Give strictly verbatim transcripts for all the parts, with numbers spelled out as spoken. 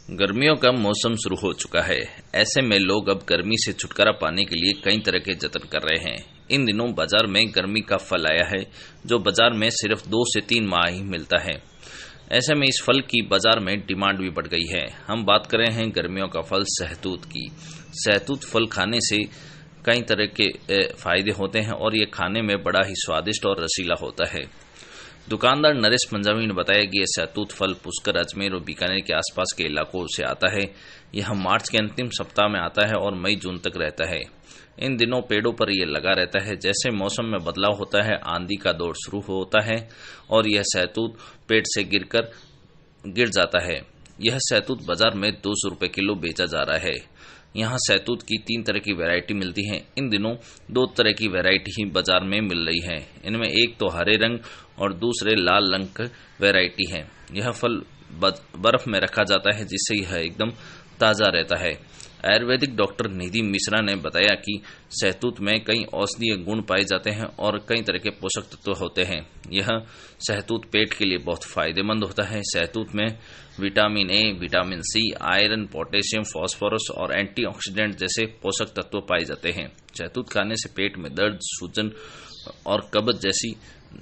गर्मियों का मौसम शुरू हो चुका है। ऐसे में लोग अब गर्मी से छुटकारा पाने के लिए कई तरह के जतन कर रहे हैं। इन दिनों बाजार में गर्मी का फल आया है जो बाजार में सिर्फ दो से तीन माह ही मिलता है। ऐसे में इस फल की बाजार में डिमांड भी बढ़ गई है। हम बात कर रहे हैं गर्मियों का फल सहतूत की। सहतूत फल खाने से कई तरह के फायदे होते हैं और ये खाने में बड़ा ही स्वादिष्ट और रसीला होता है। दुकानदार नरेश पंजाबी ने बताया कि यह सहतूत फल पुष्कर, अजमेर और बीकानेर के आसपास के इलाकों से आता है। यह मार्च के अंतिम सप्ताह में आता है और मई जून तक रहता है। इन दिनों पेड़ों पर यह लगा रहता है। जैसे मौसम में बदलाव होता है, आंधी का दौर शुरू होता है और यह सहतूत पेड़ से गिरकर गिर जाता है। यह सहतूत बाजार में दो सौ रुपये किलो बेचा जा रहा है। यहाँ सहतूत की तीन तरह की वैरायटी मिलती है। इन दिनों दो तरह की वैरायटी ही बाजार में मिल रही है। इनमें एक तो हरे रंग और दूसरे लाल रंग की वैरायटी है। यह फल बर्फ में रखा जाता है जिससे यह एकदम ताज़ा रहता है। आयुर्वेदिक डॉक्टर निधि मिश्रा ने बताया कि सहतूत में कई औषधीय गुण पाए जाते हैं और कई तरह के पोषक तत्व होते हैं। यह सहतूत पेट के लिए बहुत फायदेमंद होता है। सहतूत में vitamin A, vitamin C, iron, potassium, phosphorus और एंटीऑक्सीडेंट जैसे पोषक तत्व पाए जाते हैं। सहतूत खाने से पेट में दर्द, सूजन और कब्ज जैसी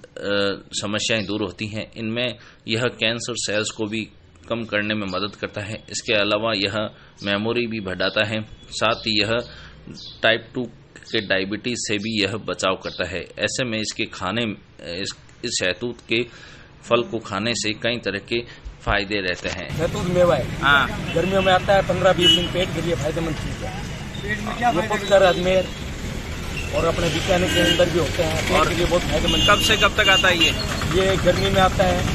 समस्याएं दूर होती हैं। इनमें यह कैंसर सेल्स को भी कम करने में मदद करता है। इसके अलावा यह मेमोरी भी बढ़ाता है। साथ ही यह टाइप टू के डायबिटीज से भी यह बचाव करता है। ऐसे में इसके खाने इस, इस सहतूत के फल को खाने से कई तरह के फायदे रहते हैं। सहतूत मेवा है, हाँ, गर्मियों में आता है। पंद्रह बीस दिन पेट के लिए फायदेमंद चीज है। ये पुष्कर, अजमेर और अपने बीकानेर के अंदर भी होते हैं। पेट के लिए बहुत फायदेमंद। कब से कब तक आता है ये? ये गर्मी में आता है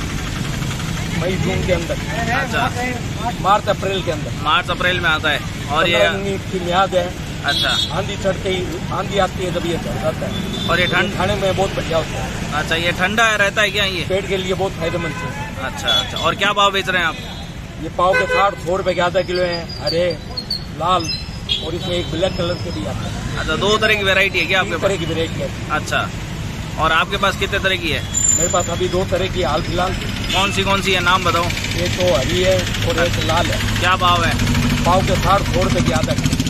मई जून के अंदर। अच्छा, मार्च अप्रैल के अंदर। मार्च अप्रैल में आता है। और ये की मियाद है। अच्छा, आंधी चढ़ते ही आंधी आती है जब ये झड़ जाता है। और ये ठंड खाने में बहुत बढ़िया होता है। अच्छा, ये ठंडा रहता है क्या? ये पेट के लिए बहुत फायदेमंद है। अच्छा अच्छा। और क्या भाव बेच रहे हैं आप? ये पाव के साठ सौ रुपए के आधा किलो है। हरे, लाल और इसमें एक ब्लैक कलर के भी आते हैं। अच्छा, दो तरह की वैरायटी है क्या आपके पास? तरह की वैरायटी है। अच्छा, और आपके पास कितने तरह की है? मेरे पास अभी दो तरह की हाल फिलहाल। कौन सी कौन सी है, नाम बताओ। एक तो हरी है और एक लाल है। क्या भाव है? पाव के साठ सौ रुपए की आधा किलो।